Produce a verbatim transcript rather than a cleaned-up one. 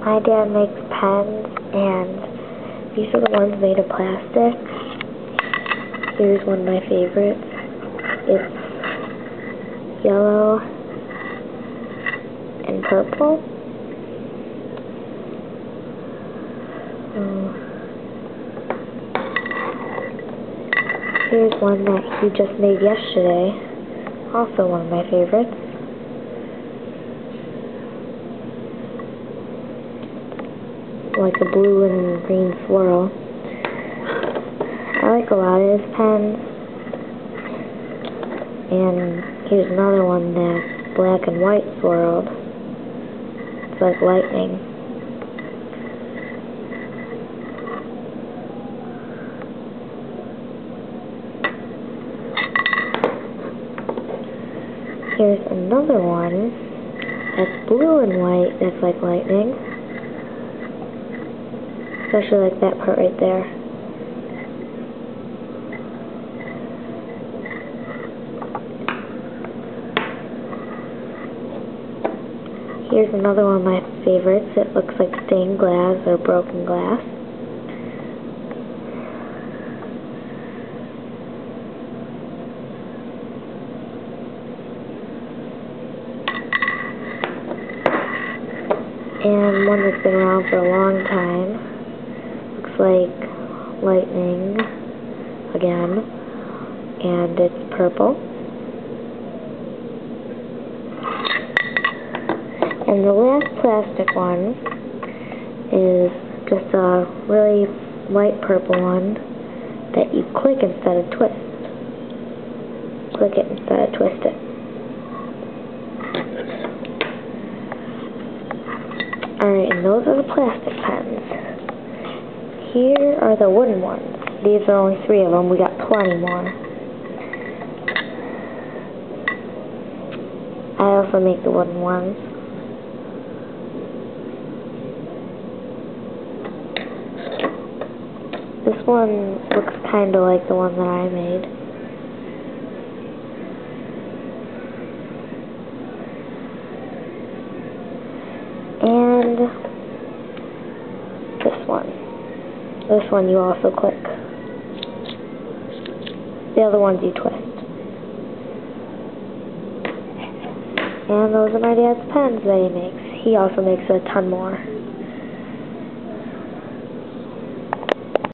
My dad makes pens, and these are the ones made of plastic. Here's one of my favorites. It's yellow and purple. Um, here's one that he just made yesterday. Also one of my favorites. Like a blue and green swirl. I like a lot of his pens. And here's another one that's black and white swirled. It's like lightning. Here's another one that's blue and white that's like lightning. Especially like that part right there. Here's another one of my favorites. It looks like stained glass or broken glass. And one that's been around for a long time. Looks like lightning again. And it's purple. And the last plastic one is just a really light purple one that you click instead of twist. Click it instead of twist it. Alright, and those are the plastic pens. Here are the wooden ones. These are only three of them. We got plenty more. I also make the wooden ones. This one looks kind of like the one that I made. And this one. This one you also click. The other ones you twist. And those are my dad's pens that he makes. He also makes a ton more.